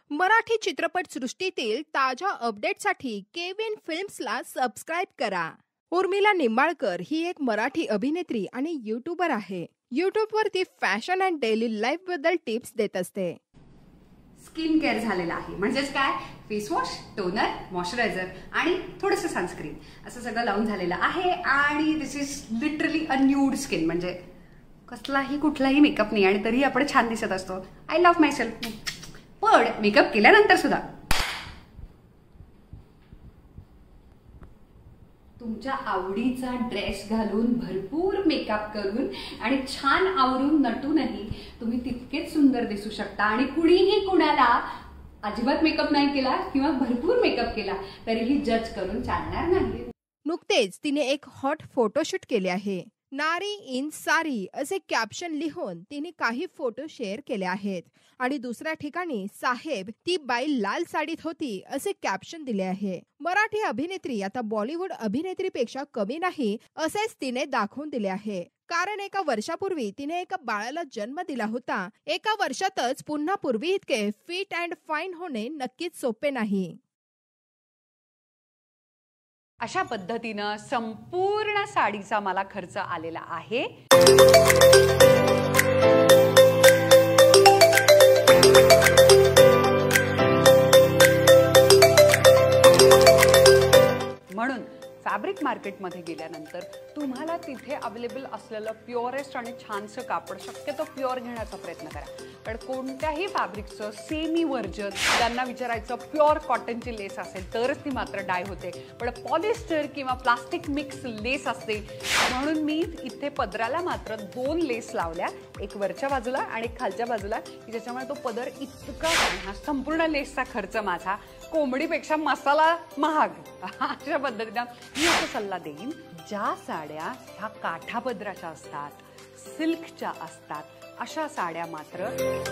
मराठी चित्रपट सृष्टीतील ताज्या अपडेटसाठी केविन फिल्म्सला सबस्क्राईब करा। उर्मिला निंबाळकर ही एक मराठी अभिनेत्री आणि यूट्यूबर आहे। यूट्यूबवर ती फॅशन अँड डेली लाईफ बद्दल टिप्स देत असते। स्किन केअर झालेला आहे म्हणजेच काय, फेस वॉश, टोनर, मॉइश्चरायझर आणि थोडंसं सनस्क्रीन असं सगळं लावून झालेलं आहे। आणि this is literally a nude skin, म्हणजे कसलाही कुठलाही मेकअप नाही आणि तरी आपण छान दिसत असतो। I love myself. पण मेकअप केल्यानंतर सुद्धा तुमच्या आवडीचा ड्रेस घालून, भरपूर मेकअप करून आणि छान आवरून नटूनही तुम्ही तितकेच सुंदर दिसू शकता। आणि कुणीही कुणाला अजिबात मेकअप नाही केला किंवा भरपूर मेकअप केला तरीही जज करून चालणार नाही। नुकतेच तिने एक हॉट फोटोशूट केले आहे। नारी इन सारी असे कॅप्शन लिहून तिने काही फोटो शेअर केले आहेत आणि दुसऱ्या ठिकाणी साहेब ती बाई लाल साडीत होती असे कॅप्शन दिले आहे। मराठी अभिनेत्री आता बॉलिवूड अभिनेत्रीपेक्षा कमी नाही असेच तिने दाखवून दिले आहे। कारण एका वर्षापूर्वी तिने एका बाळाला जन्म दिला होता। एका वर्षातच पुन्हा पूर्वी इतके फिट अँड फाईन होणे नक्कीच सोपे नाही। अशा पद्धतीनं संपूर्ण साडीचा मला खर्च आलेला आहे। म्हणून फॅब्रिक मार्केटमध्ये गेल्यानंतर तुम्हाला तिथे अवेलेबल असलेलं प्युअरेस्ट आणि छानसं कापड शक्यतो प्युअर घेण्याचा प्रयत्न करा। कारण कोणत्याही फॅब्रिकचं सेमी व्हर्जन त्यांना विचारायचं प्युअर कॉटनची लेस असेल तरच ती मात्र डाय होते, पण पॉलिस्टर किंवा प्लास्टिक मिक्स लेस असते। म्हणून मी इथे पदराला मात्र 2 लेस लावल्या, एक वरच्या बाजूला आणि खालच्या बाजूला, की ज्याच्यामुळे तो पदर इतका हा संपूर्ण लेसचा खर्च माझा कोंबडीपेक्षा मसाला महाग। अशा पद्धतीने मी असा सल्ला देईन, ज्या साड्या ह्या काठापदराच्या असतात, सिल्कच्या असतात, अशा साड्या मात्र।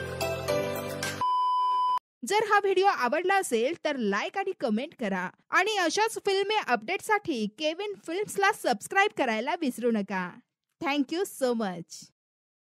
जर हा व्हिडिओ आवडला असेल तर लाईक आणि कमेंट करा आणि अशाच फिल्मी अपडेटसाठी केविन फिल्म्सला सबस्क्राईब करायला विसरू नका। Thank you so much.